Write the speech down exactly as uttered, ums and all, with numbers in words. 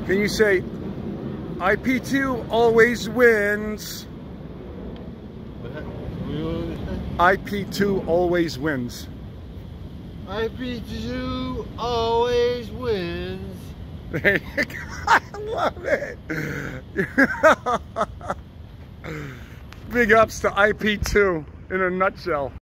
Can you say, I P two always wins? I P two always wins. I P two always wins. I love it. Big ups to I P two in a nutshell.